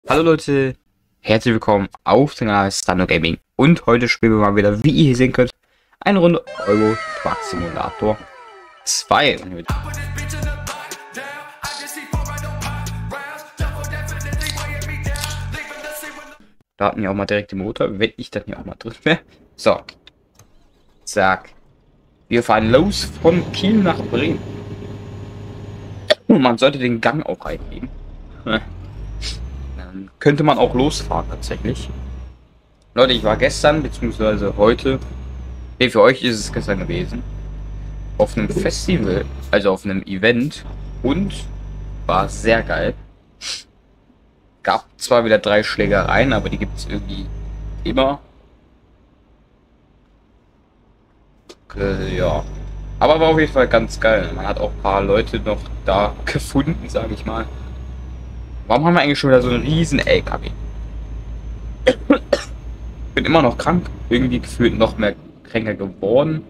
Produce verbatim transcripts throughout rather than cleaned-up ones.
Hallo Leute, herzlich willkommen auf dem Kanal Stano Gaming und heute spielen wir mal wieder, wie ihr hier sehen könnt, eine Runde Euro Truck Simulator zwei. Da hatten wir auch mal direkt den Motor, wenn ich dann hier auch mal drin wäre. So, zack. Wir fahren los von Kiel nach Bremen. Und man sollte den Gang auch eingeben. Dann könnte man auch losfahren tatsächlich. Leute, ich war gestern, beziehungsweise heute, nee, für euch ist es gestern gewesen, auf einem Festival, also auf einem Event, und war sehr geil. Gab zwar wieder drei Schlägereien, aber die gibt es irgendwie immer. Äh, ja. Aber war auf jeden Fall ganz geil. Man hat auch ein paar Leute noch da gefunden, sage ich mal. Warum haben wir eigentlich schon wieder so einen riesen L K W? Bin immer noch krank. Irgendwie gefühlt noch mehr kränker geworden.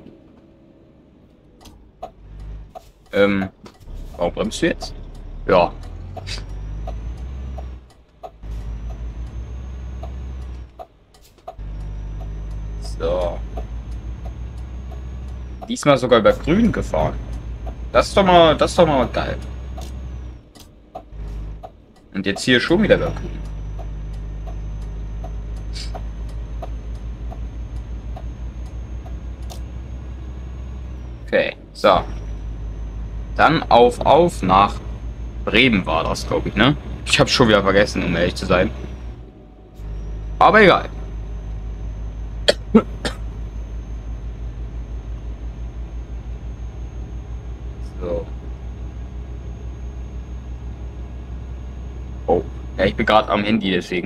Ähm, warum bremst du jetzt? Ja. So. Diesmal sogar über Grün gefahren. Das ist doch mal, das ist doch mal geil. Und jetzt hier schon wieder über Grün. Okay, so. Dann auf, auf nach Bremen war das, glaube ich, ne? Ich habe schon wieder vergessen, um ehrlich zu sein. Aber egal. So. Oh, ja, ich bin gerade am Handy, deswegen.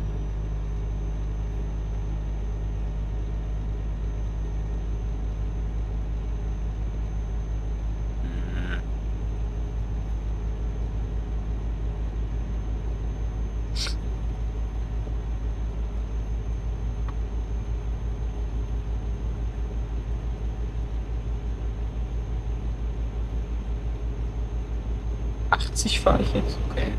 achtzig fahre ich jetzt, okay.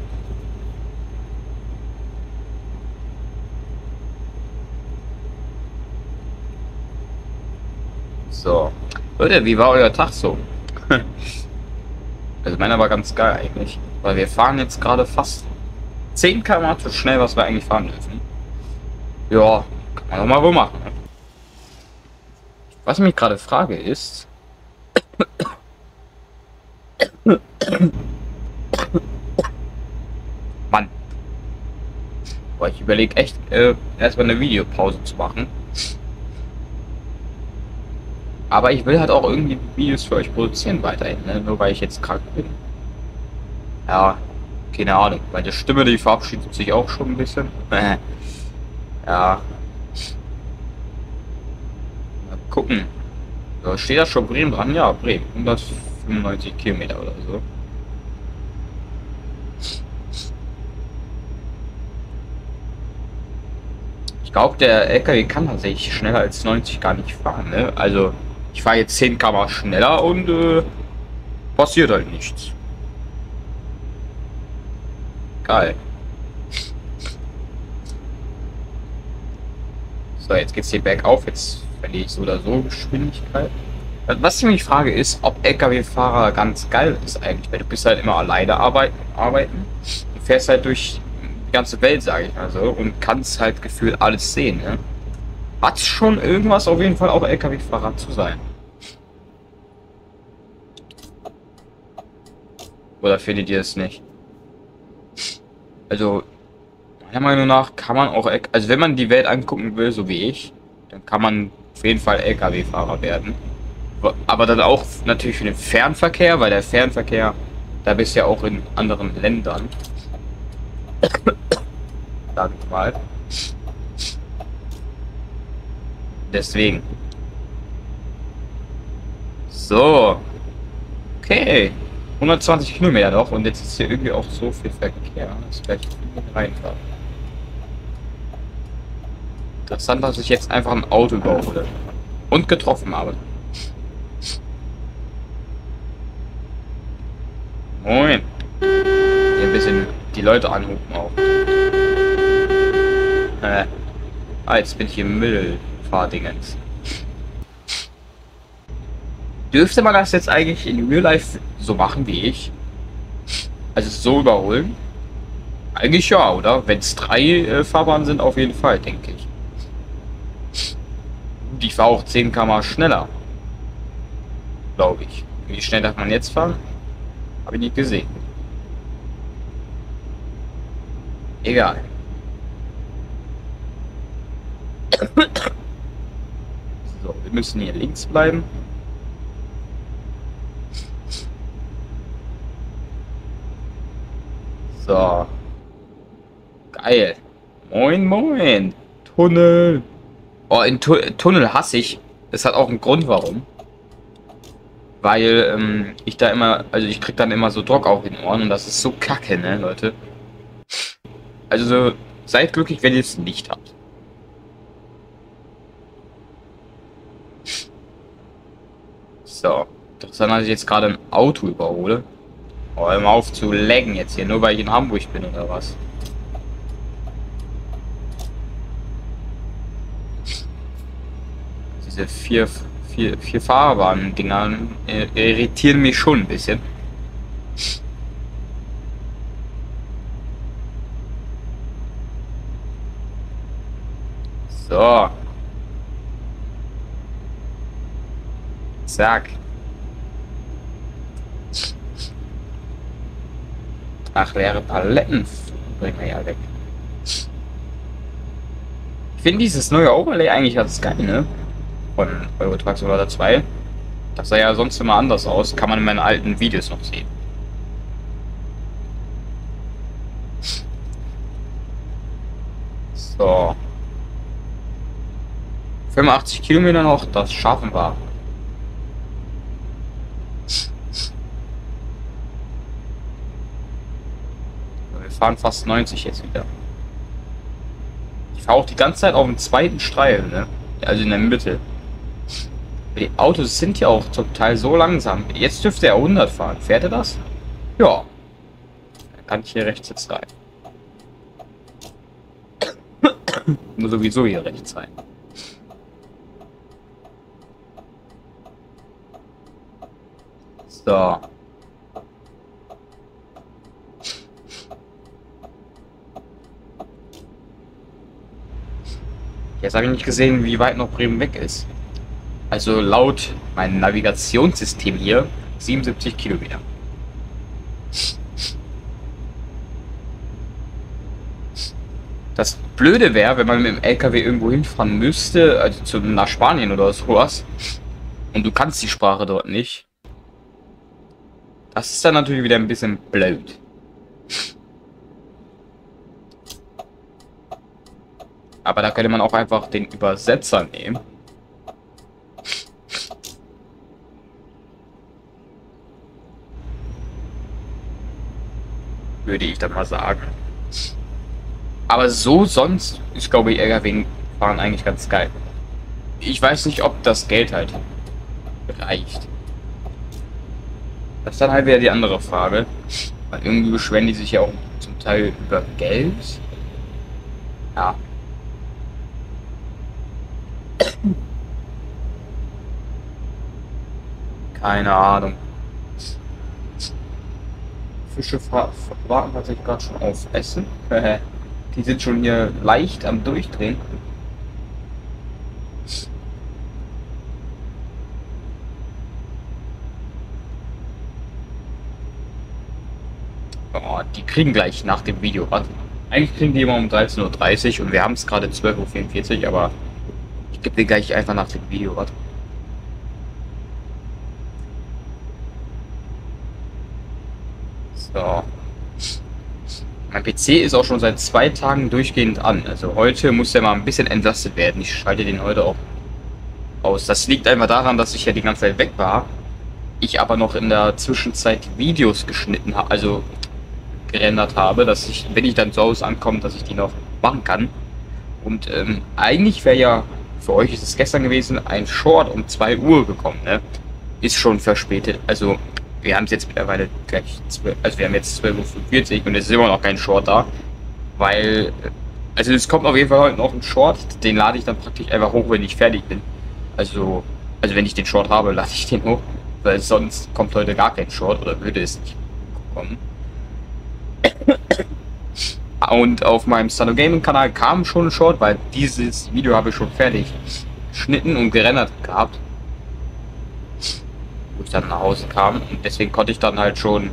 So. Leute, wie war euer Tag so? Also meiner war ganz geil eigentlich. Weil wir fahren jetzt gerade fast zehn Kilometer pro Stunde zu schnell, was wir eigentlich fahren dürfen. Ja, kann man doch mal wohl machen. Ne? Was ich mich gerade frage ist... Mann. Boah, ich überlege echt, äh, erstmal eine Videopause zu machen. Aber ich will halt auch irgendwie Videos für euch produzieren weiterhin, ne? Nur weil ich jetzt krank bin. Ja, keine Ahnung. Meine Stimme, die verabschiedet sich auch schon ein bisschen. Ja. Mal gucken. So, steht da schon Bremen dran? Ja, Bremen. hundertfünfundneunzig Kilometer oder so. Ich glaube, der L K W kann tatsächlich schneller als neunzig gar nicht fahren, ne? Also, ich fahre jetzt zehn Kilometer pro Stunde schneller und äh, passiert halt nichts. Geil. So, jetzt geht's hier bergauf. Jetzt verliere ich so oder so Geschwindigkeit. Was ich mich frage ist, ob L K W-Fahrer ganz geil ist eigentlich, weil du bist halt immer alleine arbeiten, arbeiten. Du fährst halt durch die ganze Welt, sage ich mal so, und kannst halt gefühlt alles sehen, ne? Hat schon irgendwas auf jeden Fall auch L K W-Fahrer zu sein. Oder findet ihr es nicht? Also, meiner Meinung nach kann man auch, also wenn man die Welt angucken will, so wie ich, dann kann man auf jeden Fall L K W-Fahrer werden. Aber dann auch natürlich für den Fernverkehr, weil der Fernverkehr, da bist du ja auch in anderen Ländern. Sag ich mal. Deswegen. So. Okay. hundertzwanzig Kilometer noch und jetzt ist hier irgendwie auch so viel Verkehr, dass gleich reinfahrt. Interessant, dass ich jetzt einfach ein Auto überhole und getroffen habe. Moin. Hier ein bisschen die Leute anrufen auch. Ah, jetzt bin ich im Mittelfahrdingens. Dürfte man das jetzt eigentlich in Real Life so machen wie ich? Also so überholen? Eigentlich ja, oder? Wenn es drei äh, Fahrbahnen sind, auf jeden Fall, denke ich. Die fahre auch zehn Kilometer pro Stunde schneller. Glaube ich. Wie schnell darf man jetzt fahren? Habe ich nicht gesehen. Egal. So, wir müssen hier links bleiben. So. Geil. Moin, moin. Tunnel. Oh, in tu Tunnel hasse ich. Es hat auch einen Grund, warum. Weil ähm, ich da immer, also ich krieg dann immer so Druck auf den Ohren und das ist so kacke, ne, Leute. Also so, seid glücklich, wenn ihr es nicht habt. So. Interessant, dass ich jetzt gerade ein Auto überhole. Oh, hör mal auf zu laggen jetzt hier, nur weil ich in Hamburg bin oder was. Diese vier, vier, vier Fahrbahn-Dinger äh, irritieren mich schon ein bisschen. So. Zack. Ach, leere Paletten bringen wir ja weg. Ich finde dieses neue Overlay eigentlich ganz geil, ne? Von Euro Truck Simulator zwei. Das sah ja sonst immer anders aus. Kann man in meinen alten Videos noch sehen. So. fünfundachtzig Kilometer noch, das schaffen wir. Wir fahren fast neunzig jetzt wieder. Ich fahre auch die ganze Zeit auf dem zweiten Streifen, ne? Also in der Mitte. Die Autos sind ja auch zum Teil so langsam. Jetzt dürfte er hundert fahren. Fährt er das? Ja. Dann kann ich hier rechts jetzt rein. Muss sowieso hier rechts sein. So. Jetzt habe ich nicht gesehen, wie weit noch Bremen weg ist. Also laut meinem Navigationssystem hier siebenundsiebzig Kilometer. Das Blöde wäre, wenn man mit dem L K W irgendwo hinfahren müsste, also zu, nach Spanien oder sowas, und du kannst die Sprache dort nicht. Das ist dann natürlich wieder ein bisschen blöd. Aber da könnte man auch einfach den Übersetzer nehmen. Würde ich dann mal sagen. Aber so sonst ist, glaube ich, L K W-Fahren eigentlich ganz geil. Ich weiß nicht, ob das Geld halt reicht. Das ist dann halt wieder die andere Frage. Weil irgendwie beschweren die sich ja auch zum Teil über Geld. Ja. Keine Ahnung. Fische warten tatsächlich gerade schon auf Essen. Die sind schon hier leicht am Durchdrehen. Oh, die kriegen gleich nach dem Video was. Eigentlich kriegen die immer um dreizehn Uhr dreißig und wir haben es gerade zwölf Uhr vierundvierzig, aber ich gebe dir gleich einfach nach dem Video was. So. Mein P C ist auch schon seit zwei Tagen durchgehend an. Also heute muss der mal ein bisschen entlastet werden. Ich schalte den heute auch aus. Das liegt einfach daran, dass ich ja die ganze Zeit weg war. Ich aber noch in der Zwischenzeit Videos geschnitten habe, also gerendert habe, dass ich, wenn ich dann zu Hause ankomme, dass ich die noch machen kann. Und ähm, eigentlich wäre ja, für euch ist es gestern gewesen, ein Short um zwei Uhr gekommen, ne? Ist schon verspätet. Also wir haben es jetzt mittlerweile gleich zwölf, also wir haben jetzt zwölf Uhr fünfundvierzig und es ist immer noch kein Short da, weil Also es kommt auf jeden Fall heute noch ein Short, den lade ich dann praktisch einfach hoch, wenn ich fertig bin. Also, also wenn ich den Short habe, lade ich den hoch, weil sonst kommt heute gar kein Short oder würde es nicht kommen. Und auf meinem Stano Gaming Kanal kam schon ein Short, weil dieses Video habe ich schon fertig geschnitten und gerendert gehabt, wo ich dann nach Hause kam, und deswegen konnte ich dann halt schon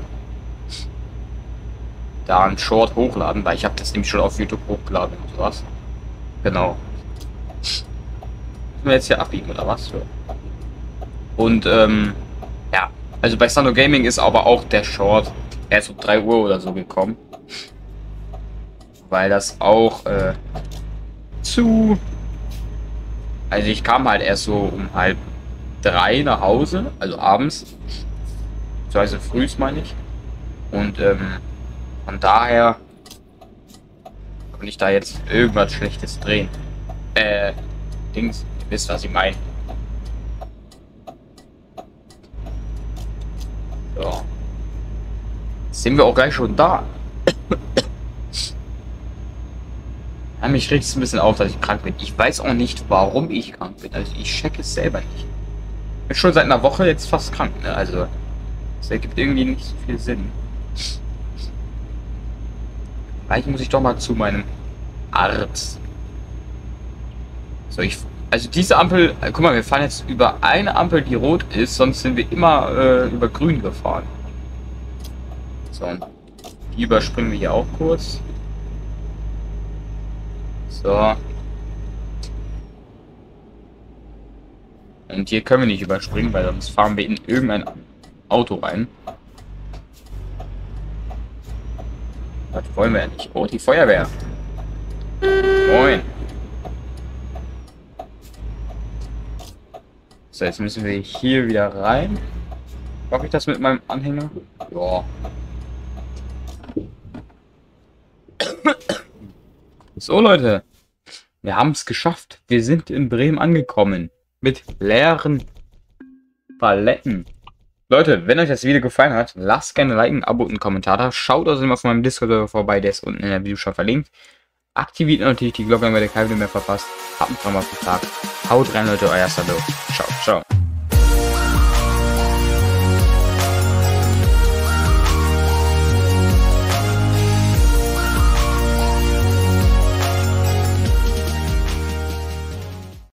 da ein Short hochladen, weil ich habe das nämlich schon auf YouTube hochgeladen und sowas. Genau. Müssen wir jetzt hier abbiegen oder was? Und ähm, ja, also bei Stano Gaming ist aber auch der Short erst um drei Uhr oder so gekommen, weil das auch äh, zu, also ich kam halt erst so um halb drei nach Hause, also abends, beziehungsweise frühs meine ich, und ähm, von daher konnte ich da jetzt irgendwas Schlechtes drehen. Äh, Dings, ihr wisst, was ich meine. So. Jetzt sind wir auch gleich schon da. Ja, mich regt es ein bisschen auf, dass ich krank bin. Ich weiß auch nicht, warum ich krank bin. Also ich check es selber nicht. Ich bin schon seit einer Woche jetzt fast krank, ne? Also das ergibt irgendwie nicht so viel Sinn. Vielleicht muss ich doch mal zu meinem Arzt. So, ich. Also diese Ampel, guck mal, wir fahren jetzt über eine Ampel, die rot ist, sonst sind wir immer äh, über grün gefahren. So, und die überspringen wir hier auch kurz. So. Und hier können wir nicht überspringen, weil sonst fahren wir in irgendein Auto rein. Das wollen wir ja nicht. Oh, die Feuerwehr. Moin. So, jetzt müssen wir hier wieder rein. Mache ich das mit meinem Anhänger? Ja. So, Leute. Wir haben es geschafft. Wir sind in Bremen angekommen. Mit leeren Paletten. Leute, wenn euch das Video gefallen hat, lasst gerne ein Like, ein Abo und einen Kommentar da. Schaut außerdem auf meinem Discord vorbei, der ist unten in der Videobeschreibung verlinkt. Aktiviert natürlich die Glocke, damit ihr kein Video mehr verpasst. Habt einen traumhaften Tag. Haut rein, Leute, euer Sado. Ciao, ciao.